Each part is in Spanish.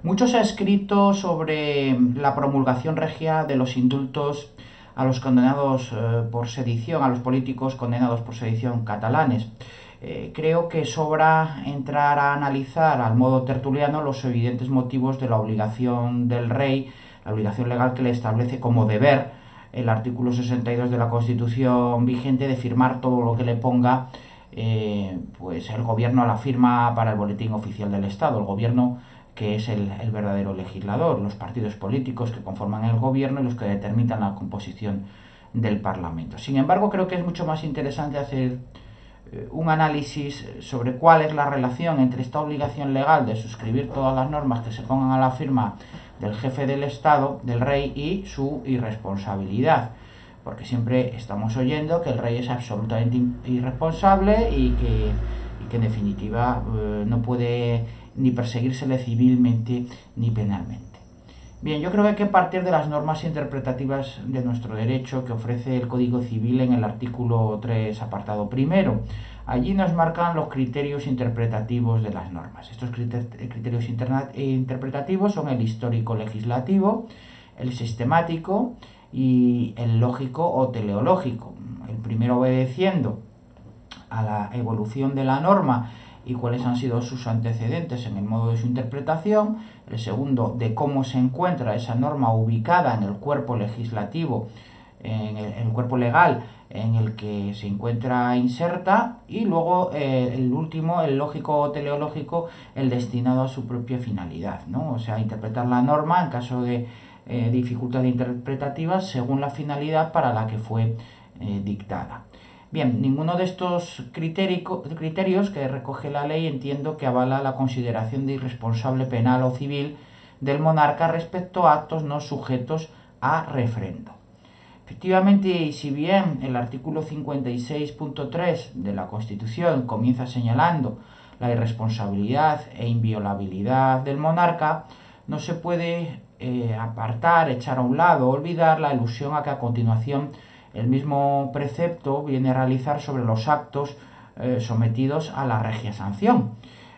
Mucho se ha escrito sobre la promulgación regia de los indultos a los condenados por sedición, a los políticos condenados por sedición catalanes. Creo que sobra entrar a analizar al modo tertuliano los evidentes motivos de la obligación del rey, la obligación legal que le establece como deber el artículo 62 de la Constitución vigente de firmar todo lo que le ponga pues el gobierno a la firma para el boletín oficial del Estado, el gobierno que es el verdadero legislador, los partidos políticos que conforman el gobierno y los que determinan la composición del Parlamento. Sin embargo, creo que es mucho más interesante hacer un análisis sobre cuál es la relación entre esta obligación legal de suscribir todas las normas que se pongan a la firma del jefe del Estado, del rey, y su irresponsabilidad. Porque siempre estamos oyendo que el rey es absolutamente irresponsable y que en definitiva no puede ni perseguírsele civilmente ni penalmente. Bien, yo creo que hay que partir de las normas interpretativas de nuestro derecho que ofrece el Código Civil en el artículo 3, apartado primero. Allí nos marcan los criterios interpretativos de las normas. Estos criterios interpretativos son el histórico legislativo, el sistemático y el lógico o teleológico. El primero obedeciendo a la evolución de la norma y cuáles han sido sus antecedentes en el modo de su interpretación, el segundo de cómo se encuentra esa norma ubicada en el cuerpo legislativo, en el cuerpo legal en el que se encuentra inserta, y luego el último, el lógico o teleológico, el destinado a su propia finalidad, ¿no? O sea, interpretar la norma en caso de dificultad interpretativa según la finalidad para la que fue dictada. Bien, ninguno de estos criterios que recoge la ley entiendo que avala la consideración de irresponsable penal o civil del monarca respecto a actos no sujetos a refrendo. Efectivamente, y si bien el artículo 56.3 de la Constitución comienza señalando la irresponsabilidad e inviolabilidad del monarca, no se puede apartar, echar a un lado, olvidar la alusión a que a continuación el mismo precepto viene a realizar sobre los actos sometidos a la regia sanción.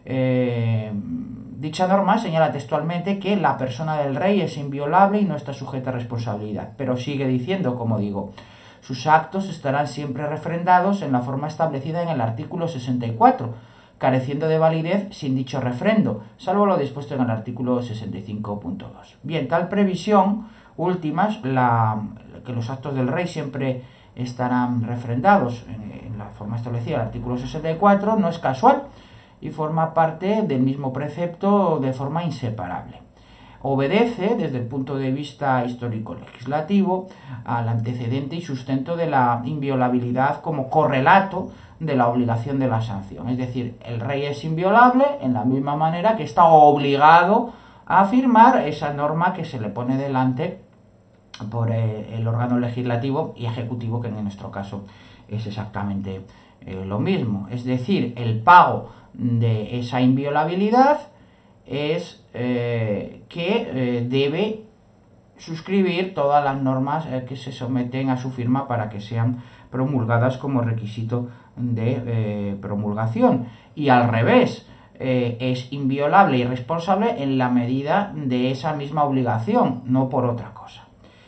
Dicha norma señala textualmente que la persona del rey es inviolable y no está sujeta a responsabilidad, pero sigue diciendo, como digo, sus actos estarán siempre refrendados en la forma establecida en el artículo 64, careciendo de validez sin dicho refrendo, salvo lo dispuesto en el artículo 65.2. Bien, tal previsión última, que los actos del rey siempre estarán refrendados en la forma establecida en el artículo 64, no es casual y forma parte del mismo precepto de forma inseparable. Obedece, desde el punto de vista histórico-legislativo, al antecedente y sustento de la inviolabilidad como correlato de la obligación de la sanción. Es decir, el rey es inviolable en la misma manera que está obligado a firmar esa norma que se le pone delante por el órgano legislativo y ejecutivo, que en nuestro caso es exactamente lo mismo. Es decir, el pago de esa inviolabilidad es que debe suscribir todas las normas que se someten a su firma para que sean promulgadas como requisito de promulgación. Y al revés, es inviolable y responsable en la medida de esa misma obligación, no por otra cosa.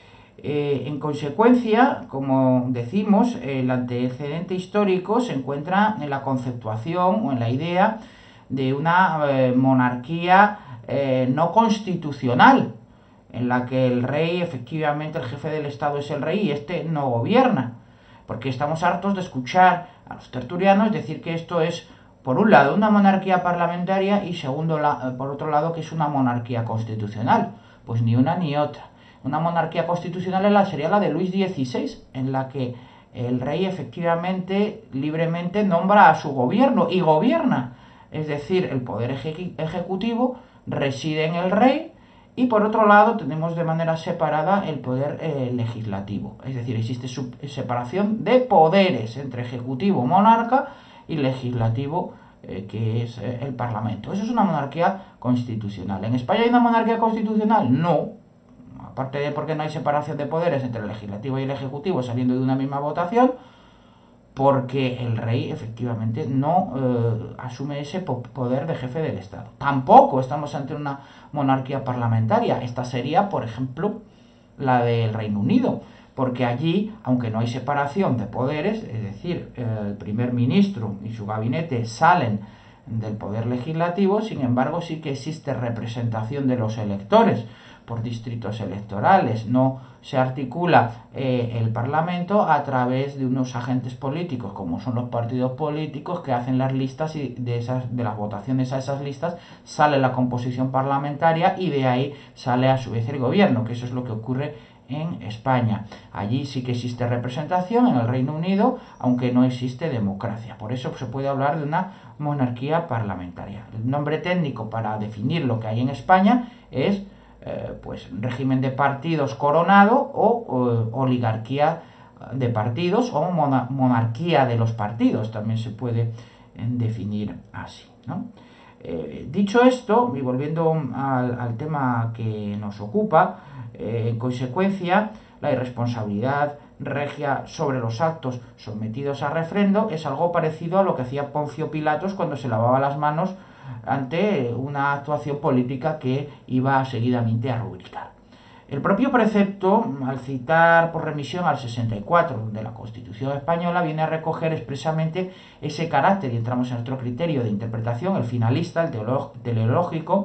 En consecuencia, como decimos, el antecedente histórico se encuentra en la conceptuación o en la idea de una monarquía no constitucional, en la que el rey, efectivamente, el jefe del Estado es el rey y este no gobierna. Porque estamos hartos de escuchar a los tertulianos decir que esto es, por un lado, una monarquía parlamentaria y por otro lado, que es una monarquía constitucional. Pues ni una ni otra. Una monarquía constitucional sería la de Luis XVI, en la que el rey efectivamente, libremente nombra a su gobierno y gobierna. Es decir, el poder ejecutivo reside en el rey y por otro lado tenemos de manera separada el poder legislativo. Es decir, existe separación de poderes entre ejecutivo, monarca, y legislativo, que es el Parlamento. Eso es una monarquía constitucional. ¿En España hay una monarquía constitucional? No. Aparte de porque no hay separación de poderes entre el legislativo y el ejecutivo saliendo de una misma votación, porque el rey efectivamente no asume ese poder de jefe del Estado. Tampoco estamos ante una monarquía parlamentaria. Esta sería, por ejemplo, la del Reino Unido, porque allí, aunque no hay separación de poderes, es decir, el primer ministro y su gabinete salen del poder legislativo, sin embargo sí que existe representación de los electores por distritos electorales. No se articula el Parlamento a través de unos agentes políticos, como son los partidos políticos, que hacen las listas, y de las votaciones a esas listas sale la composición parlamentaria, y de ahí sale a su vez el gobierno, que eso es lo que ocurre en España. Allí sí que existe representación, en el Reino Unido, aunque no existe democracia. Por eso se puede hablar de una monarquía parlamentaria. El nombre técnico para definir lo que hay en España es pues régimen de partidos coronado, o oligarquía de partidos, o monarquía de los partidos, también se puede definir así, ¿no? Dicho esto, y volviendo al tema que nos ocupa, en consecuencia, la irresponsabilidad regia sobre los actos sometidos a refrendo es algo parecido a lo que hacía Poncio Pilatos cuando se lavaba las manos ante una actuación política que iba seguidamente a rubricar. El propio precepto, al citar por remisión al 64 de la Constitución española, viene a recoger expresamente ese carácter, y entramos en nuestro criterio de interpretación, el finalista, el teleológico,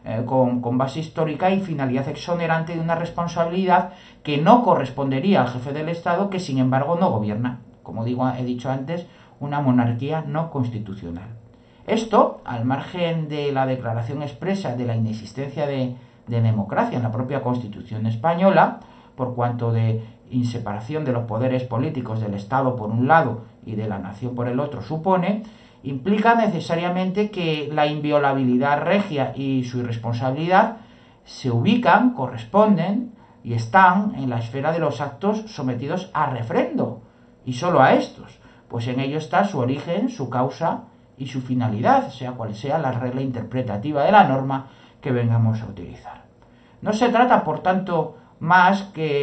con base histórica y finalidad exonerante de una responsabilidad que no correspondería al jefe del Estado, que sin embargo no gobierna. Como he dicho antes, una monarquía no constitucional. Esto, al margen de la declaración expresa de la inexistencia de democracia en la propia Constitución española, por cuanto de inseparación de los poderes políticos del Estado por un lado y de la nación por el otro supone, implica necesariamente que la inviolabilidad regia y su irresponsabilidad se ubican, corresponden y están en la esfera de los actos sometidos a refrendo, y solo a estos, pues en ello está su origen, su causa y su finalidad, sea cual sea la regla interpretativa de la norma que vengamos a utilizar. No se trata, por tanto, más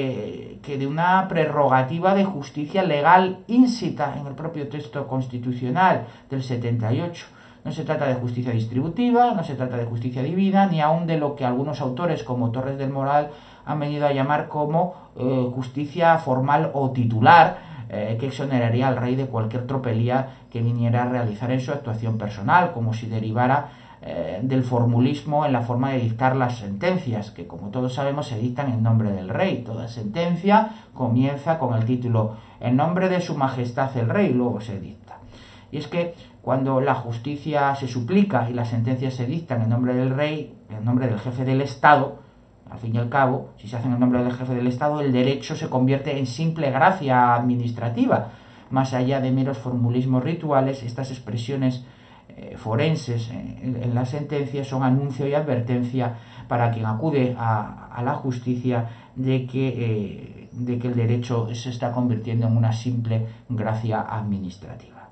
que de una prerrogativa de justicia legal íncita en el propio texto constitucional del 78. No se trata de justicia distributiva, no se trata de justicia divina, ni aun de lo que algunos autores como Torres del Moral han venido a llamar como justicia formal o titular, que exoneraría al rey de cualquier tropelía que viniera a realizar en su actuación personal, como si derivara del formulismo en la forma de dictar las sentencias, que como todos sabemos se dictan en nombre del rey. Toda sentencia comienza con el título "En nombre de su majestad el rey", luego se dicta. Y es que cuando la justicia se suplica y las sentencias se dictan en nombre del rey, en nombre del jefe del Estado, al fin y al cabo, si se hace en nombre del jefe del Estado, el derecho se convierte en simple gracia administrativa. Más allá de meros formulismos rituales, estas expresiones forenses en la sentencia son anuncio y advertencia para quien acude a la justicia de que el derecho se está convirtiendo en una simple gracia administrativa.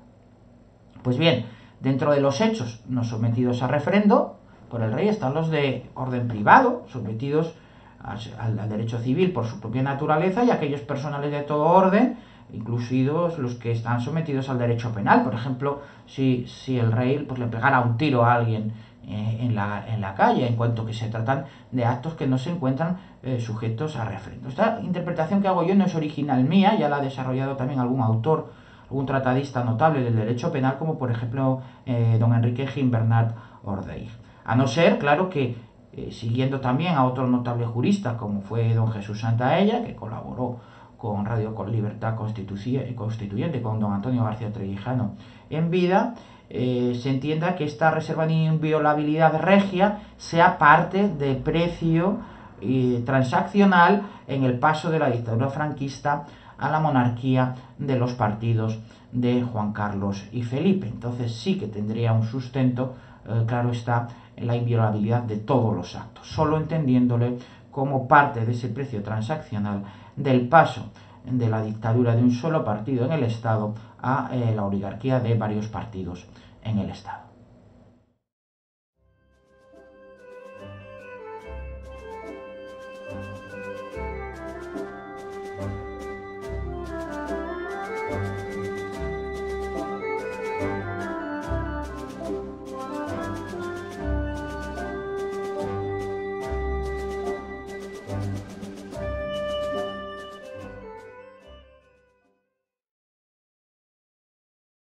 Pues bien, dentro de los hechos no sometidos a refrendo por el rey están los de orden privado, sometidos al derecho civil por su propia naturaleza, y aquellos personales de todo orden, incluidos los que están sometidos al derecho penal. Por ejemplo, si el rey le pegara un tiro a alguien en la calle, en cuanto que se tratan de actos que no se encuentran sujetos a refrendo. Esta interpretación que hago yo no es original mía, ya la ha desarrollado también algún autor, algún tratadista notable del derecho penal, como por ejemplo don Enrique Gimbernat Ordeiz. A no ser, claro, que siguiendo también a otro notable jurista como fue don Jesús Santaella, que colaboró con Radio con Libertad Constituyente, con don Antonio García Trevijano en vida, se entienda que esta reserva de inviolabilidad regia sea parte del precio transaccional en el paso de la dictadura franquista a la monarquía de los partidos de Juan Carlos y Felipe. Entonces sí que tendría un sustento, claro está, en la inviolabilidad de todos los actos, solo entendiéndole como parte de ese precio transaccional del paso de la dictadura de un solo partido en el Estado a la oligarquía de varios partidos en el Estado.